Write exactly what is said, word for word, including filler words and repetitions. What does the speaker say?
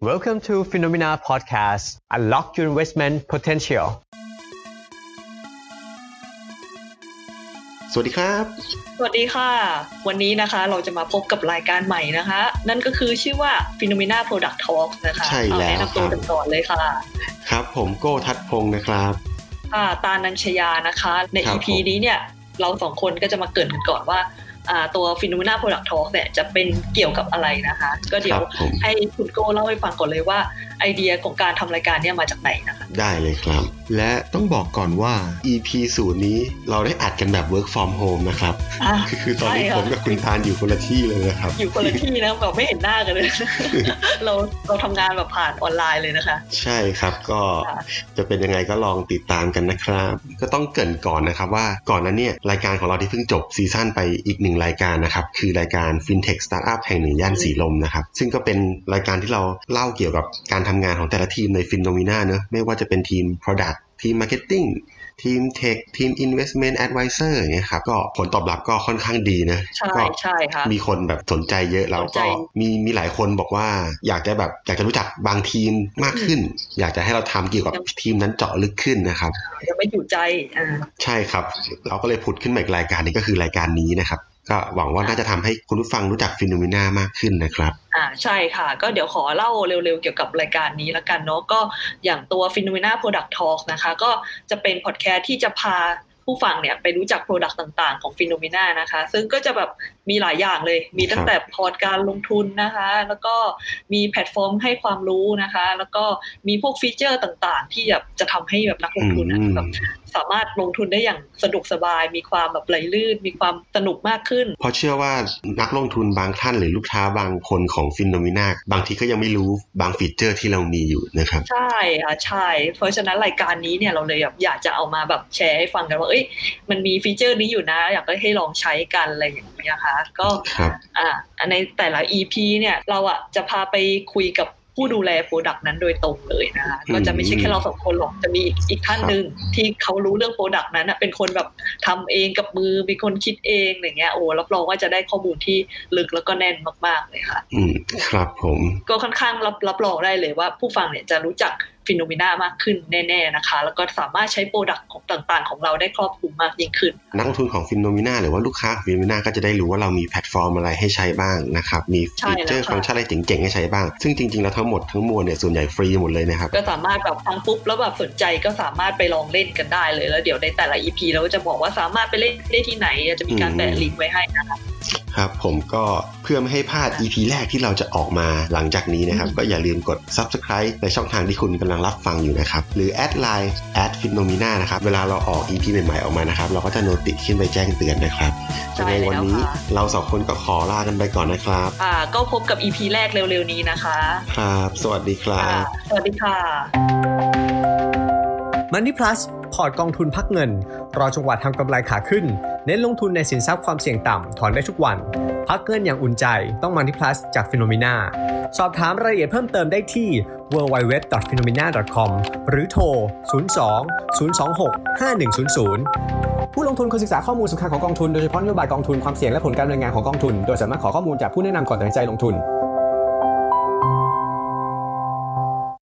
Welcome to Phenomena Podcast. Unlock your investment potential. สวัสดีครับสวัสดีค่ะวันนี้นะคะเราจะมาพบกับรายการใหม่นะคะนั่นก็คือชื่อว่า Phenomena Product Talk นะคะใช่แล้วแนะนำตัวกันก่อนเลยค่ะครับผมโก้ทัศพงศ์นะครับค่ะตานัญชยานะคะใน อี พี นี้เนี่ยเราสองคนก็จะมาเกริ่นกันก่อนว่าตัว Phenomena Product Talk เนี่ยจะเป็นเกี่ยวกับอะไรนะคะก็เดี๋ยวให้คุณโก้เล่าให้ฟังก่อนเลยว่าไอเดียของการทำรายการเนี่ยมาจากไหนนะคะได้เลยครับและต้องบอกก่อนว่า อี พี ศูนย์นี้เราได้อัดกันแบบ work from home นะครับคือตอนนี้ผมกับคุณทานอยู่คนละที่เลยนะครับอยู่คนละที่นะแบบไม่เห็นหน้ากันเลยเราเราทำงานแบบผ่านออนไลน์เลยนะคะใช่ครับก็จะเป็นยังไงก็ลองติดตามกันนะครับก็ต้องเกริ่นก่อนนะครับว่าก่อนนั้นเนี่ยรายการของเราที่เพิ่งจบซีซั่นไปอีกหนึ่งรายการนะครับคือรายการ FinTech Startup แห่งหนึ่งย่านสีลมนะครับซึ่งก็เป็นรายการที่เราเล่าเกี่ยวกับการทำงานของแต่ละทีมใน Phenomena เนอะไม่ว่าจะเป็นทีม Product ทีม Marketing ทีม Tech ทีม Investment Advisor อย่างเงี้ยครับก็ผลตอบรับก็ค่อนข้างดีนะใช่ใช่ค่ะมีคนแบบสนใจเยอะแล้วก็มีมีหลายคนบอกว่าอยากจะแบบอยากจะรู้จักบางทีมมากขึ้นอยากจะให้เราทำเกี่ยวกับทีมนั้นเจาะลึกขึ้นนะครับยังไม่อยู่ใจอ่าใช่ครับเราก็เลยผุดขึ้นมาอีกรายการนี้ก็คือรายการนี้นะครับก็หวังว่าน่าจะทำให้คุณผู้ฟังรู้จัก Phenomena มากขึ้นนะครับอ่าใช่ค่ะก็เดี๋ยวขอเล่าเร็วๆเกี่ยวกับรายการนี้ละกันเนาะก็อย่างตัว Phenomena Product Talk นะคะก็จะเป็นพอดแคสต์ที่จะพาผู้ฟังเนี่ยไปรู้จัก Product ต่างๆของ Phenomena นะคะซึ่งก็จะแบบมีหลายอย่างเลยมีตั้งแต่พอร์ตการลงทุนนะคะแล้วก็มีแพลตฟอร์มให้ความรู้นะคะแล้วก็มีพวกฟีเจอร์ต่างๆที่แบบจะทำให้แบบนักลงทุนแบบสามารถลงทุนได้อย่างสะดวกสบายมีความแบบไหลลื่นมีความสนุกมากขึ้นเพราะเชื่อว่านักลงทุนบางท่านหรือลูกค้าบางคนของ Phenomena บางทีก็ยังไม่รู้บางฟีเจอร์ที่เรามีอยู่นะครับใช่ค่ะใช่เพราะฉะนั้นรายการนี้เนี่ยเราเลยแบบอยากจะเอามาแบบแชร์ให้ฟังกันว่าเอ้ยมันมีฟีเจอร์นี้อยู่นะอยากให้ลองใช้กันอะไรอย่างเงี้ยค่ะก็อ่าในแต่ละ อี พี เนี่ยเราอ่ะจะพาไปคุยกับผู้ดูแลโปรดักต์นั้นโดยตรงเลยนะคะก็จะไม่ใช่แค่เราสองคนหรอกจะมีอีกอีกท่านนึงที่เขารู้เรื่องโปรดักต์นั้นเป็นคนแบบทำเองกับมือมีคนคิดเองอย่างเงี้ยโอ้รับรองว่าจะได้ข้อมูลที่ลึกแล้วก็แน่นมากๆเลยค่ะอืมครับผมก็ค่อนข้างรับรับรองได้เลยว่าผู้ฟังเนี่ยจะรู้จักPhenomena มากขึ้นแน่ๆนะคะแล้วก็สามารถใช้โปรดักต์ของต่างๆของเราได้ครอบคลุมมากยิ่งขึ้นนักลงทุนของ Phenomena หรือว่าลูกค้าของ Phenomena ก็จะได้รู้ว่าเรามีแพลตฟอร์มอะไรให้ใช้บ้างนะครับมีฟีเจอร์ฟังก์ชันอะไรเจ๋งๆให้ใช้บ้างซึ่งจริงๆแล้วทั้งหมดทั้งมวลเนี่ยส่วนใหญ่ฟรีหมดเลยนะครับก็สามารถแบบฟังปุ๊บแล้วแบบสนใจก็สามารถไปลองเล่นกันได้เลยแล้วเดี๋ยวในแต่ละ อี พี เราก็จะบอกว่าสามารถไปเล่นได้ที่ไหนจะมีการแปะลิงก์ไว้ให้นะคะครับผมก็เพื่อไม่ให้พลาด อี พี แรกที่เราจะออกมาหลังจากนี้นะครับก็อย่าลืมกด Subscribe ในช่องทางที่คุณกำลังรับฟังอยู่นะครับหรือแอดไลน์แอด Phenomena นะครับเวลาเราออก อี พี ใหม่ๆออกมานะครับเราก็จะโนติขึ้นไปแจ้งเตือนนะครับในวันนี้เราสองคนก็ขอลากันไปก่อนนะครับอ่าก็พบกับ อี พี แรกเร็วๆนี้นะคะครับสวัสดีครับสวัสดีค่ะ Money Plus พอร์ตกองทุนพักเงินรอจังหวะทำกำไรขาขึ้นเน้นลงทุนในสินทรัพย์ความเสี่ยงต่ำถอนได้ทุกวันพักเงินอย่างอุ่นใจต้อง Money Plus จาก Phenomena สอบถามรายละเอียดเพิ่มเติมได้ที่ ดับเบิลยู ดับเบิลยู ดับเบิลยู ดอท phenomena ดอท คอม หรือโทรศูนย์ สอง ศูนย์ สอง หก ห้า หนึ่ง ศูนย์ ศูนย์ผู้ลงทุนควรศึกษาข้อมูลสำคัญของกองทุนโดยเฉพาะนโยบายกองทุนความเสี่ยงและผลการดำเนินงานของกองทุนโดยสามารถขอข้อมูลจากผู้แนะนำก่อนตัดสินใจลงทุน